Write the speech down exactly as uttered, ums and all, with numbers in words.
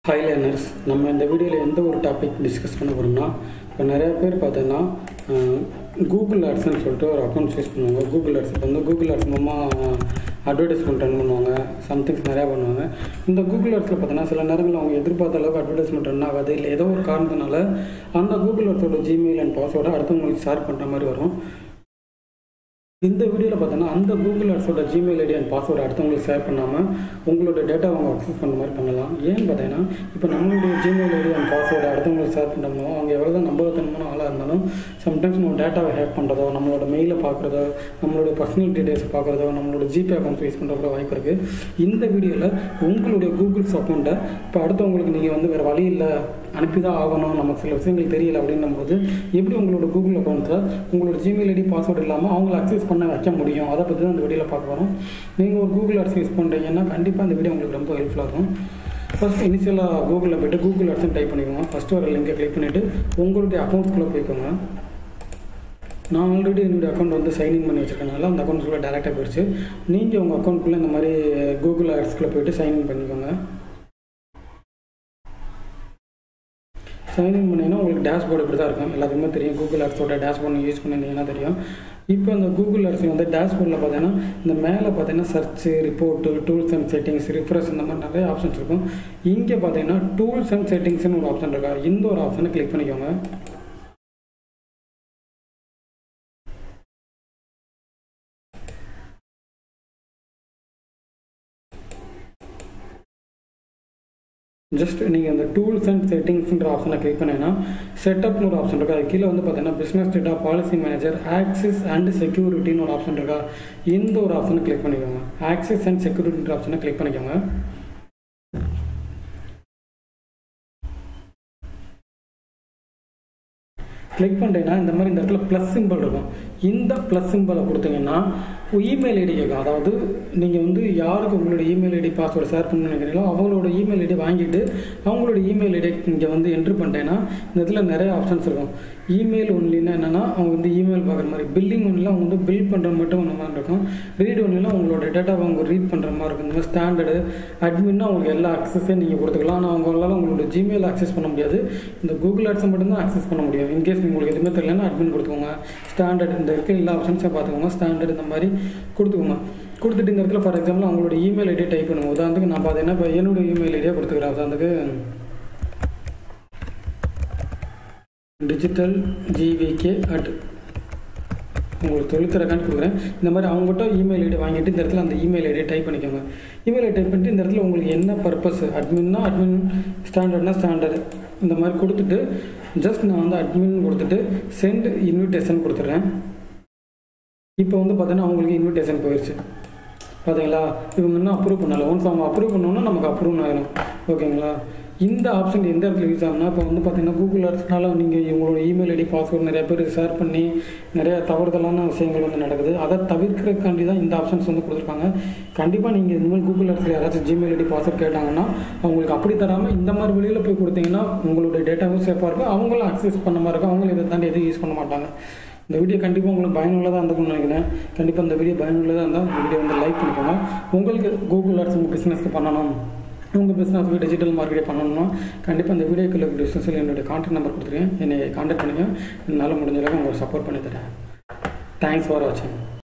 Hi learners, நம்ம இந்த வீடியோவில் எந்த ஒரு டாபிக் டிஸ்கஸ் பண்ண போகிறோம்னா, இப்போ நிறைய பேர் பார்த்தீங்கன்னா கூகுள் ஆட்ஸ்ன்னு சொல்லிட்டு ஒரு அக்கௌண்ட்ஸ் யூஸ் பண்ணுவாங்க. கூகுள் ஆட்ஸ் இப்போ வந்து கூகுள் ஆட்ஸ் மூலமாக அட்வர்டைஸ்மெண்ட் ரன் பண்ணுவாங்க, சம்திங்ஸ் நிறையா பண்ணுவாங்க. இந்த கூகுள் ஆட்ஸில் பார்த்தீங்கன்னா சில நேரங்களில் அவங்க எதிர்பார்த்த அளவுக்கு அட்வர்டைஸ்மெண்ட் ரன் ஆகாது, இல்லை ஏதோ ஒரு காரணத்தினால அந்த கூகுள் ஆட்ஸோட ஜிமெயில் அண்ட் பாஸ்வேர்டை அடுத்தவங்களுக்கு ஷேர் பண்ணுற மாதிரி வரும். இந்த வீடியோவில் பார்த்தோன்னா அந்த கூகுள் ஆட்ஸோட ஜிமெயில் ஐடி அண்ட் பாஸ்வேர்டு அடுத்தவங்களுக்கு ஷேர் பண்ணாமல் உங்களோட டேட்டா அவங்க அக்சஸ் பண்ணுற மாதிரி பண்ணலாம். ஏன்னு பார்த்தீங்கன்னா, இப்போ நம்மளுடைய ஜிமெயில் ஐடி அண்ட் பாஸ்வேர்டு அடுத்தவங்களுக்கு ஷேர் பண்ணுறோமோ அவங்க எவ்வளோ தான் நம்பகத்தனமான ஆளாக இருந்தாலும் சம்டைம்ஸ் நம்ம டேட்டாவை ஹேக் பண்ணுறதோ, நம்மளோட மெயிலை பார்க்குறதோ, நம்மளுடைய பர்சனல் டீடைல்ஸ் பார்க்குறதோ, நம்மளோட ஜிபே அக்கௌண்ட் யூஸ் பண்ணுற வாய்ப்பு இருக்குது. இந்த வீடியோவில் உங்களுடைய கூகுள்ஸ் அக்கௌண்ட்டை இப்போ அடுத்தவங்களுக்கு நீங்கள் வந்து வேறு வழி இல்லை, அனுப்பி தான் ஆகணும், நமக்கு சில விஷயங்கள் தெரியல அப்படின்னும் போது எப்படி உங்களோட கூகுள் அக்கௌண்ட்டை உங்களோட ஜிமெயில் ஐடி பாஸ்வேர்டு இல்லாமல் அவங்கள அக்சஸ் பண்ண வைக்க முடியும், அதை பற்றி தான் இந்த வீடியோவில் பார்க்க வரோம். நீங்கள் ஒரு கூகுள் ஆட்ஸ் யூஸ் பண்ணுறீங்கன்னா கண்டிப்பாக இந்த வீடியோ உங்களுக்கு ரொம்ப ஹெல்ப்ஃபுல்லாக இருக்கும். ஃபஸ்ட் இனிஷியலாக கூகுளில் போய்ட்டு கூகுள் ஆட்ஸ்ன்னு டைப் பண்ணிக்கோங்க. ஃபஸ்ட்டு ஒரு லிங்கை கிளிக் பண்ணிவிட்டு உங்களுடைய அக்கௌண்ட்ஸ்குள்ளே போய்க்கோங்க. நான் ஆல்ரெடி என்னுடைய அக்கௌண்ட் வந்து சைன்இன் பண்ணி வச்சுருக்கனால அந்த அக்கௌண்ட்ஸ்குள்ளே டேரெக்டாக போயிடுச்சு. நீங்கள் உங்கள் அக்கௌண்ட்குள்ளே இந்த மாதிரி கூகுள் ஆட்ஸ்குள்ளே போய்ட்டு சைன்இன் பண்ணிக்கோங்க. சைன்இன் பண்ணிங்கன்னா உங்களுக்கு டேஷ்போர்டு இப்படி தான் இருக்கும். எல்லாத்துக்குமே தெரியும், கூகுள் ஆட்ஸோட டேஷ்போர்டு யூஸ் பண்ணிங்கன்னா தெரியும். இப்போ இந்த கூகுள் ஆட்ஸ் வந்து டேஷ்போர்டில் பார்த்தீங்கன்னா இந்த மேலே பார்த்தீங்கன்னா search, report, tools and settings, refresh இந்த மாதிரி நிறைய ஆப்ஷன்ஸ் இருக்கும். இங்கே பார்த்தீங்கன்னா டூல்ஸ் அண்ட் செட்டிங்ஸ்னு ஒரு ஆப்ஷன் இருக்கா, இந்த ஒரு ஆப்ஷனை கிளிக் பண்ணிக்கோங்க. ஜஸ்ட் நீங்கள் அந்த டூல்ஸ் அண்ட் செட்டிங்ஸ்ன்ற ஆப்ஷனை கிளிக் பண்ணிங்கன்னா செட்டப்னு ஒரு ஆப்ஷன் இருக்கா, அது கீழே வந்து பார்த்தீங்கன்னா business data, policy manager, access and செக்யூரிட்டின்னு ஒரு ஆப்ஷன் இருக்கா, இந்த ஒரு ஆப்ஷனை கிளிக் பண்ணிக்கோங்க. ஆக்சஸ் அண்ட் செக்யூரிட்டின்ற ஆப்ஷனை கிளிக் பண்ணிக்கோங்க. கிளிக் பண்ணிட்டீங்கன்னா இந்த மாதிரி இந்த இடத்துல ப்ளஸ் சிம்பிள் இருக்கும். இந்த ப்ளஸ் சிம்பிளை கொடுத்தீங்கன்னா இமெயில் ஐடி கேட்கும். அதாவது நீங்கள் வந்து யாருக்கு உங்களோட இமெயில் ஐடி பாஸ்வேர்டு ஷேர் பண்ணணும்னு நினைக்கிறீங்களோ அவங்களோட இமெயில் ஐடி வாங்கிட்டு அவங்களோட இமெயில் ஐடி இங்கே வந்து என்ட்ரு பண்ணிட்டேன்னா இந்த இடத்துல நிறைய ஆப்ஷன்ஸ் இருக்கும். இமெயில் ஒன்லின்னா என்னென்னா அவங்க வந்து இமெயில் பார்க்குற மாதிரி, பில்லிங் ஒன்லில் அவங்க வந்து பில் பண்ணுற மட்டும் ஒன்று மாதிரி இருக்கும். ரீட் ஒன்லில் அவங்களோட டேட்டாவை அவங்க ரீட் பண்ணுற மாதிரி இருக்கும். இந்த மாதிரி ஸ்டாண்டர்டு அட்மின்னா அவங்களுக்கு எல்லா அக்சஸையும் நீங்கள் கொடுத்துக்கலாம். ஆனால் அவங்களால உங்களோட ஜிமெயில் அக்சஸ் பண்ண முடியாது, இந்த கூகுள் ஆட்ஸை மட்டும்தான் அக்சஸ் பண்ண முடியும். இன்கேஸ் உங்களுக்கு எதுவுமே தெரியலன்னா அட்மின் கொடுத்துக்கோங்க. ஸ்டாண்டர்ட் இந்த இருக்க எல்லா ஆப்ஷன்ஸையும் பார்த்துக்கோங்க. ஸ்டாண்டர்ட் இந்த மாதிரி கொடுத்துக்கோங்க. கொடுத்துட்டு இந்த இடத்துல ஃபார் எக்ஸாம்பிள் அவங்களோட இமெயில் ஐடியை டைப் பண்ணுவோம். உதாரணத்துக்கு நான் பார்த்தீங்கன்னா இப்போ என்னோட இமெயில் ஐடியா கொடுத்துக்கிறேன். உதாரணத்துக்கு டிஜிட்டல் ஜிவிகே அட் உங்களுக்கு தொழிற்துறைக்கான்னு கொடுக்குறேன். இந்த மாதிரி அவங்ககிட்ட இமெயில் ஐடி வாங்கிட்டு இந்த இடத்துல அந்த இமெயில் ஐடியை டைப் பண்ணிக்கோங்க. இமெயில் ஐடி டைப் பண்ணிட்டு இந்த இடத்துல உங்களுக்கு என்ன பர்பஸ், அட்மின்னா அட்மின், ஸ்டாண்டர்ட்னா ஸ்டாண்டர்ட் இந்த மாதிரி கொடுத்துட்டு ஜஸ்ட் நான் வந்து அட்மின் கொடுத்துட்டு சென்ட் இன்விடேஷன் கொடுத்துட்றேன். இப்போ வந்து பார்த்தீங்கன்னா அவங்களுக்கு இன்விடேஷன் போயிடுச்சு. பார்த்தீங்களா, இவங்க இன்னும் அப்ரூவ் பண்ணலை. ஒன்ஸ் அவங்க அப்ரூவ் பண்ணோன்னா நமக்கு அப்ரூவ் ஆகிடும். ஓகேங்களா, இந்த ஆப்ஷன் எந்த இடத்துல யூஸ் ஆகுனா, இப்போ வந்து பார்த்தீங்கன்னா கூகுள் ஆட்ஸ்னால நீங்கள் இவங்களோட இமெயில் ஐடி பாஸ்வேர்டு நிறைய பேர் ஷேர் பண்ணி நிறைய தவறுதலான விஷயங்கள் வந்து நடக்குது. அதை தவிர்க்கிறதுக்காண்டி தான் இந்த ஆப்ஷன்ஸ் வந்து கொடுத்துருக்காங்க. கண்டிப்பாக நீங்கள் இந்த மாதிரி கூகுள் ஆட்ஸில் யாராச்சும் ஜிமெயில் ஐடி பாஸ்வேர்டு கேட்டாங்கன்னா அவங்களுக்கு அப்படி தராமல் இந்த மாதிரி வெளியில் போய் கொடுத்தீங்கன்னா உங்களுடைய டேட்டாவும் சேஃபாக இருக்கும், அவங்களும் அக்சஸ் பண்ண மாதிரி இருக்கும், அவங்களும் இதை தாண்டி எதுவும் யூஸ் பண்ண மாட்டாங்க. இந்த வீடியோ கண்டிப்பாக உங்களுக்கு பயனுள்ளதாக இருந்துக்கும்னு நினைக்கிறேன். கண்டிப்பாக இந்த வீடியோ பயனுள்ளதாக இருந்தால் இந்த வீடியோ வந்து லைக் பண்ணிக்கோங்க. உங்களுக்கு கூகுள் ஆட்ஸ் உங்கள் பிஸ்னஸ்க்கு பண்ணணும், உங்கள் பிஸ்னஸ்க்கு டிஜிட்டல் மார்க்கெட்டிங் பண்ணணும்னா கண்டிப்பாக இந்த வீடியோக்குள்ள டிஸ்கஷனில் என்னுடைய கான்டாக்ட் நம்பர் கொடுத்துருக்கேன். என்னை கான்டாக்ட் பண்ணிங்க. என்னால் முடிஞ்ச அளவுக்கு உங்களுக்கு சப்போர்ட் பண்ணி தரேன். தேங்க்ஸ் ஃபார் வாட்சிங்.